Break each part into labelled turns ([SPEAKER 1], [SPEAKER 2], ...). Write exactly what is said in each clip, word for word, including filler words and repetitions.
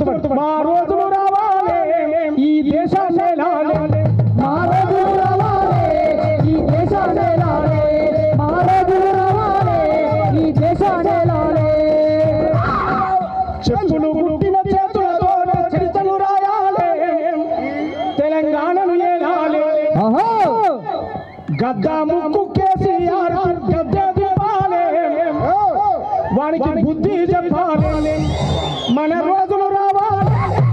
[SPEAKER 1] గుర్తుపట్టు మా రోజులు రావాలే ఈ దేశాన్ని ఏలాలే
[SPEAKER 2] మా రోజులు రావాలే ఈ దేశాన్ని ఏలాలే మా రోజులు రావాలే ఈ దేశాన్ని ఏలాలే
[SPEAKER 1] చెప్పులు గుట్టిన చేతులతో చరిత్రను రాయాలే తెలంగాణను ఏలాలే గద్దా ముక్కు కేసీఆర్ గద్దె దింపాలే వానికి బుద్ధి చెప్పాలి మన రోజులు రావాలి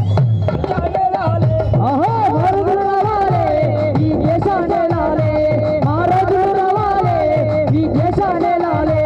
[SPEAKER 2] ఈ దేశాన్ని ఏలాలే మా రోజులు రావాలే ఈ దేశాన్ని ఏలాలే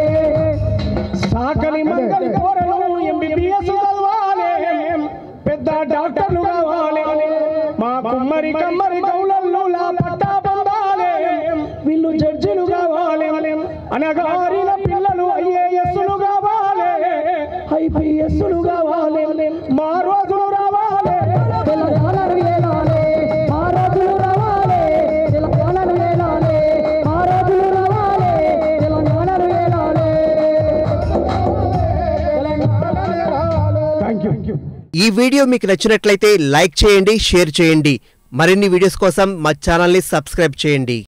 [SPEAKER 1] సాకలి మంగలి కోరలు ఎంబీబీఎస్ చదవాలి పెద్ద డాక్టర్లు కావాలి మా కుమ్మరి కమ్మరి గౌలల్లో లా పట్టా పొందాలి వీళ్ళు జడ్జిలు కావాలి అనగారిన పిల్లలు ఐఏఎస్లు కావాలి ఐపీఎస్లు కావాలి మా రోజులు రావాలి
[SPEAKER 2] తెలంగాణను ఏలాలే మా రోజులు రావాలే తెలంగాణను ఏలాలే మా రోజులు రావాలే తెలంగాణను ఏలాలే
[SPEAKER 1] థ్యాంక్ యూ.
[SPEAKER 3] ఈ వీడియో మీకు నచ్చినట్లయితే లైక్ చేయండి, షేర్ చేయండి. మరిన్ని వీడియోస్ కోసం మా ఛానల్ని సబ్స్క్రైబ్ చేయండి.